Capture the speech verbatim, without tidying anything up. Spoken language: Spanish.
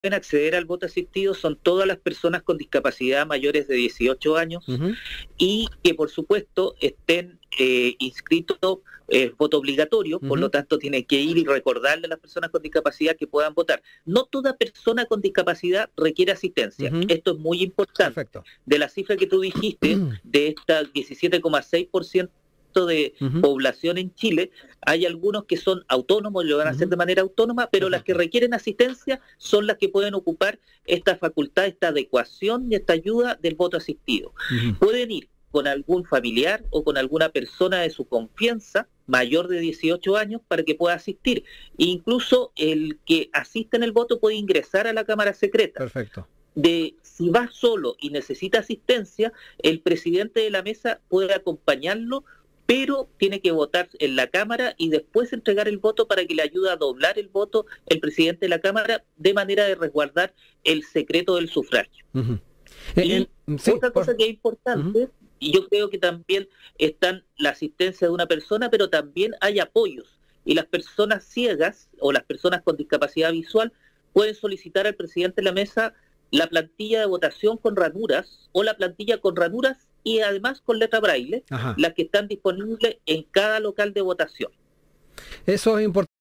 pueden acceder al voto asistido son todas las personas con discapacidad mayores de dieciocho años uh-huh. y que por supuesto estén eh, inscritos, eh, voto obligatorio, uh-huh. por lo tanto tienen que ir y recordarle a las personas con discapacidad que puedan votar. No toda persona con discapacidad requiere asistencia, uh-huh. esto es muy importante. Perfecto. De la cifra que tú dijiste, de esta diecisiete coma seis por ciento de uh-huh. población en Chile, hay algunos que son autónomos y lo van a uh-huh. hacer de manera autónoma, pero uh-huh. las que requieren asistencia son las que pueden ocupar esta facultad, esta adecuación y esta ayuda del voto asistido. Uh-huh. Pueden ir con algún familiar o con alguna persona de su confianza mayor de dieciocho años para que pueda asistir. E incluso el que asista en el voto puede ingresar a la Cámara Secreta. Perfecto. De si va solo y necesita asistencia, el presidente de la mesa puede acompañarlo, pero tiene que votar en la Cámara y después entregar el voto para que le ayude a doblar el voto el presidente de la Cámara, de manera de resguardar el secreto del sufragio. Uh-huh. Y eh, eh, sí, otra cosa por... que es importante, uh-huh. y yo creo que también está la asistencia de una persona, pero también hay apoyos. Y las personas ciegas o las personas con discapacidad visual pueden solicitar al presidente de la mesa la plantilla de votación con ranuras o la plantilla con ranuras y además con letra braille, Ajá. las que están disponibles en cada local de votación. Eso es importante.